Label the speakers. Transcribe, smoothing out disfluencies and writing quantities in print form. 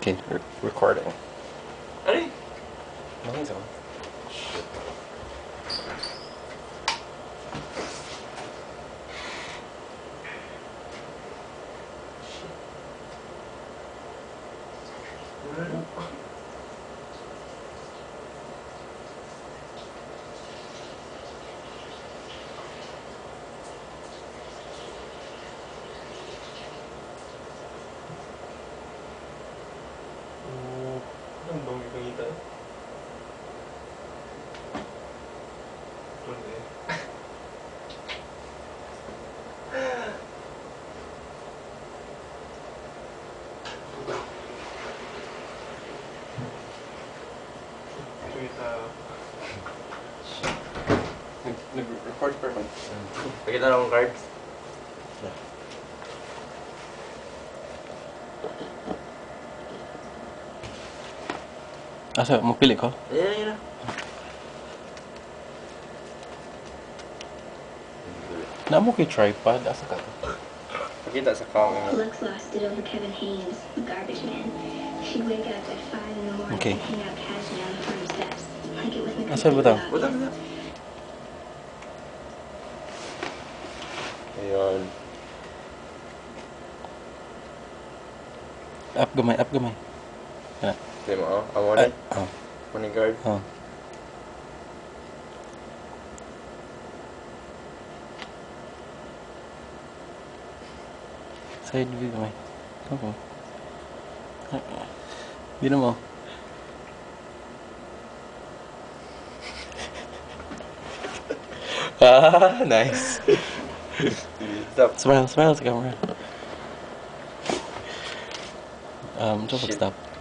Speaker 1: Okay, recording.
Speaker 2: Ano?
Speaker 1: Mangis ako.
Speaker 2: Ang bangi pangita.
Speaker 1: Nag-record pa man.
Speaker 2: Pakita na akong cards.
Speaker 1: Asa, mapili ko?
Speaker 2: Ayan na.
Speaker 1: Namo kay tripod. Asa ka to?
Speaker 2: Pakita sa camera.
Speaker 3: Lux lost it over Kevin Haynes, the garbage man. She'd wake up at 5 in the morning
Speaker 1: Okay.
Speaker 3: and hang out casually on the front steps, like it wasn't
Speaker 1: Asa ba to?
Speaker 2: Buta na. Ayun.
Speaker 1: Up gamay, up gamay. Kana.
Speaker 2: Di mo, oh. Amo na.
Speaker 1: Oh.
Speaker 2: Money guard.
Speaker 1: Oh. Side view gamay. Ako. Di na mo.
Speaker 2: Ah, nice. Stop.
Speaker 1: Smile, smile sa camera. Stop,
Speaker 2: Shit.
Speaker 1: stop.